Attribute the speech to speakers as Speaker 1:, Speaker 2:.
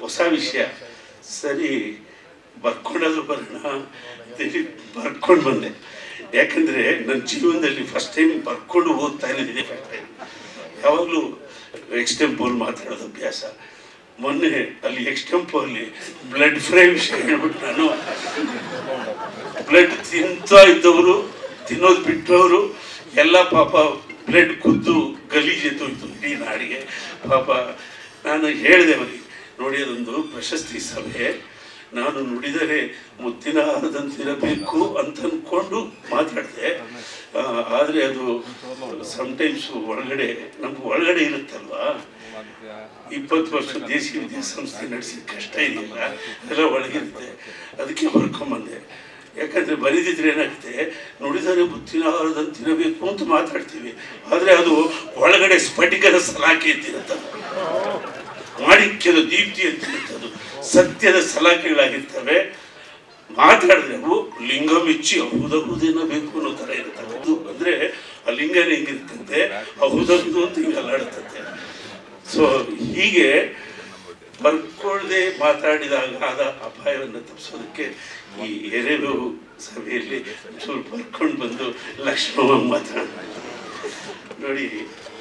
Speaker 1: ಹೊಸ ವಿಷಯ ಸರಿ ಬರ್ಕೊಂಡಾದ್ರೂ ಬರೋಣ ಬರ್ಕೊಂಡು ಬಂದೆ. ಯಾಕಂದರೆ ನನ್ನ ಜೀವನದಲ್ಲಿ ಫಸ್ಟ್ ಟೈಮ್ ಬರ್ಕೊಂಡು ಓದ್ತಾ ಇರೋದಿದೆ. ಫಸ್ಟ್ ಟೈಮ್ ಯಾವಾಗಲೂ ಎಕ್ಸ್ಟೆಂಪೋಲ್ ಮಾತಾಡೋದು ಅಭ್ಯಾಸ. ಮೊನ್ನೆ ಅಲ್ಲಿ ಎಕ್ಸ್ಟೆಂಪೋಲ್ಲಿ ಬ್ಲಡ್ ಫ್ರೈ ವಿಷಯ ಹೇಳ್ಬಿಟ್ಟು ನಾನು ಬ್ಲಡ್ ತಿಂತಾ ಇದ್ದವರು ತಿನ್ನೋದು ಬಿಟ್ಟವರು ಎಲ್ಲ ಪಾಪ ಬ್ಲಡ್ ಕುದ್ದು ಗಲೀಜೆತ್ತೋಯ್ತು ಇಡೀ ನಾಡಿಗೆ. ಪಾಪ ನಾನು ಹೇಳಿದೆ ಅವರಿಗೆ, ನೋಡಿ ಅದೊಂದು ಪ್ರಶಸ್ತಿ ಸಭೆ, ನಾನು ನುಡಿದರೆ ಮುತ್ತಿನ ಹಾರದಂತಿರಬೇಕು ಅಂತ ಅಂದ್ಕೊಂಡು ಮಾತಾಡಿದೆ. ಆದರೆ ಅದು ಸಮ್ಟೈಮ್ಸ್ ನಮ್ಗೆ ಒಳಗಡೆ ಇರುತ್ತಲ್ವಾ, 20 ವರ್ಷ ದೇಸಿ ವಿದ್ಯಾಸಂಸ್ಥೆ ನಡೆಸಿದ ಕಷ್ಟ ಇದೆಯಲ್ಲ ಅದೆಲ್ಲ ಒಳಗಿರುತ್ತೆ. ಅದಕ್ಕೆ ಬರ್ಕೊಂಬಂದೆ. ಯಾಕಂದರೆ ಬರೀದಿದ್ರೆ ಏನಾಗುತ್ತೆ, ನುಡಿದರೆ ಮುತ್ತಿನ ಹಾರದಂತಿರಬೇಕು ಅಂತ ಮಾತಾಡ್ತೀವಿ, ಆದರೆ ಅದು ಒಳಗಡೆ ಸ್ಫಟಿಕದ ಸಲಾಕೆ ಅಂತಿರುತ್ತದು, ಮಾಣಿಕ್ಯದ ದೀಪ್ತಿ ಅಂತಿರುತ್ತದು, ಸತ್ಯದ ಸಲಾಕೆಗಳಾಗಿರ್ತವೆ. ಮಾತಾಡಿದ್ರೆ ಅವು ಲಿಂಗ ಮೆಚ್ಚಿ ಅಹುದಹುದೇನಬೇಕು ಅನ್ನೋ ಥರ ಇರ್ತವೆ. ಅದು ಅಂದರೆ ಆ ಲಿಂಗನೇ ಹಿಂಗಿರ್ತಂತೆ, ಅಹುದಹುದು ಅಂತ ಹಿಂಗೆ ಅಲ್ಲಾಡ್ತಂತೆ. ಸೊ ಹೀಗೆ ಬರ್ಕೊಳ್ಳದೆ ಮಾತಾಡಿದಾಗ ಆದ ಅಪಾಯವನ್ನು ತಪ್ಪಿಸೋದಕ್ಕೆ ಈ ಎರೆಡು ಸಭೆಯಲ್ಲಿ ಸ್ವಲ್ಪ ಬರ್ಕೊಂಡು ಬಂದು ಲಕ್ಷ್ಮಮ್ಮ ಮಾತಾಡ ನೋಡಿ.